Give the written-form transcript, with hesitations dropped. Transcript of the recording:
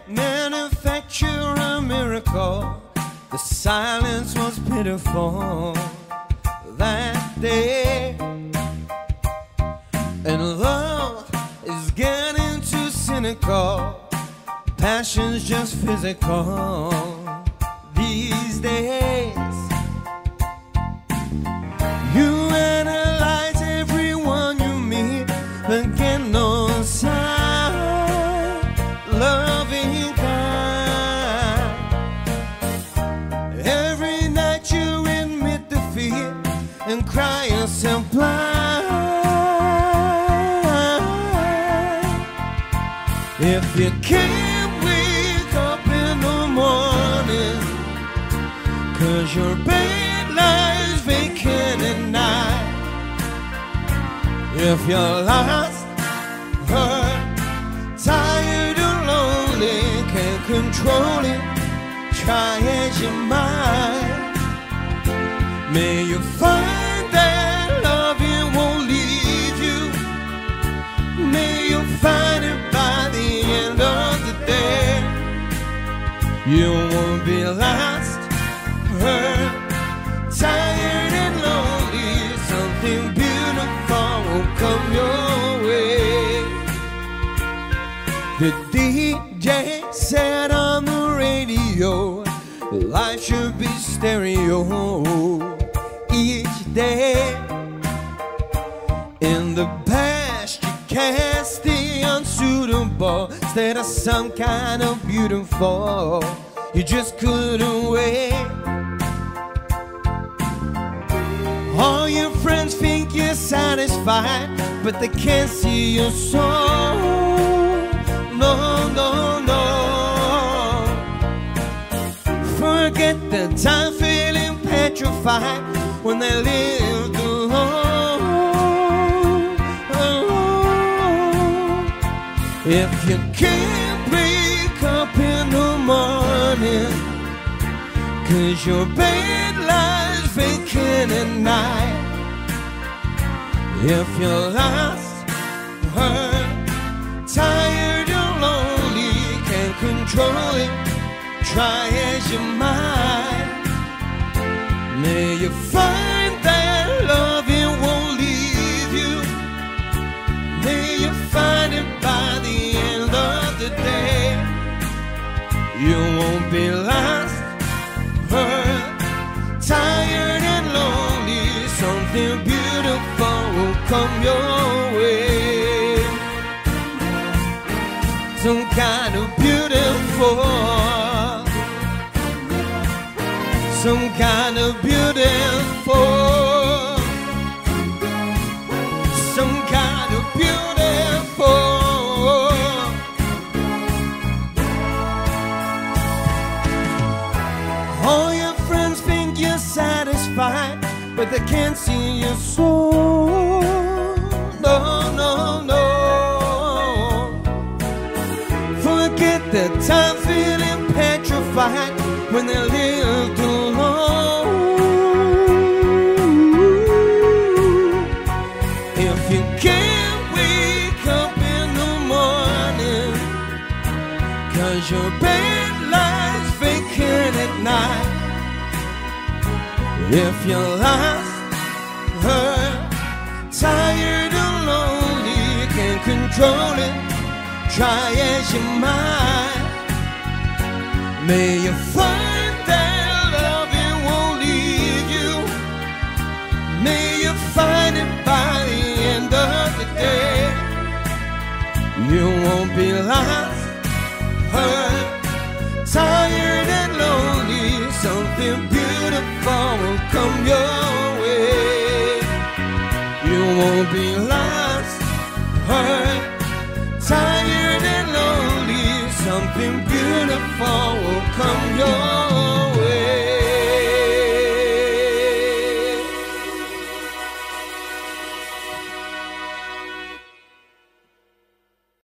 manufacture a miracle. The silence was pitiful that day, and love is getting too cynical. Passion's just physical these days. You analyze everyone you meet, but get no sign. Loving kind. Every night you admit defeat and cry yourself blind. If you can't wake up in the morning 'cause your bed lies vacant at night, if you're lost, hurt, tired or lonely, can't control it, try as you might. May you find that loving won't leave you. May you find it by the end of the day. You won't be lost, hurt, tired and lonely. Something beautiful will come your way. The DJ said on the radio, life should be stereo each day. In the past you cast the unsuitable instead of some kind of beautiful. You just couldn't wait. All your friends think you're satisfied, but they can't see your soul. No, no, no. Forget the time feeling petrified when they lived alone. If you can't wake up in the morning 'cause your bed lies vacant at night, if you're lost, hurt, tired or lonely, can't control it, try as you might. May you find that loving won't leave you. May you find it by the end of the day. You won't be lost, hurt, tired and lonely. Something beautiful will come your way. Some kind of beautiful, some kind of beautiful, some kind of beautiful. All your friends think you're satisfied, but they can't see your soul. No, no, no. Forget the time feeling petrified when they lived alone. If you can't wake up in the morning 'cause your bed lies vacant at night, if you're lost, hurt, tired or lonely, you can't control it, try as you might. May you find that loving won't leave you. May you find it by the end of the day. You won't be lost, hurt, tired and lonely. Something beautiful will come your way. You won't be lost, hurt, tired and lonely. Something beautiful will come your way.